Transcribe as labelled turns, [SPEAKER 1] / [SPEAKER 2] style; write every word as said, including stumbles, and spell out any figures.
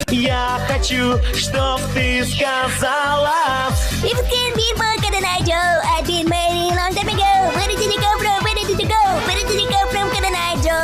[SPEAKER 1] Я хочу, чтоб ты сказала.
[SPEAKER 2] If it can be more, can I do? I did my